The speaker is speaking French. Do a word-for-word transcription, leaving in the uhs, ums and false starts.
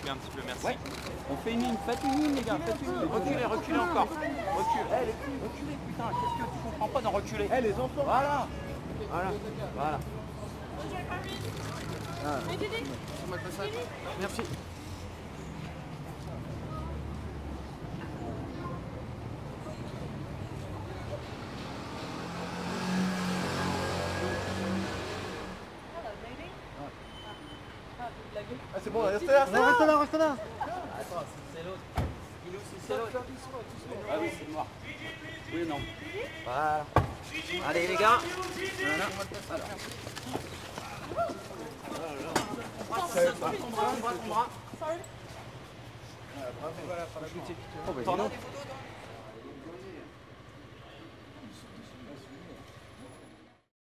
reculer un petit peu, merci. Ouais. On fait une ligne, faites une ligne les gars, faites une ligne. Reculez, reculez encore. Recule. Eh les filles, reculez, putain, qu'est-ce que tu comprends pas d'en reculer? Eh les enfants. Voilà. Voilà. Voilà. Ah. Merci. Ah c'est bon, restez là, restez là, restez là, restez là. Attends, c'est l'autre. Il est aussi, c'est l'autre. Ah oui, c'est noir. Oui ou non? Voilà. Allez les gars. Voilà. Voilà. T'en as des photos toi?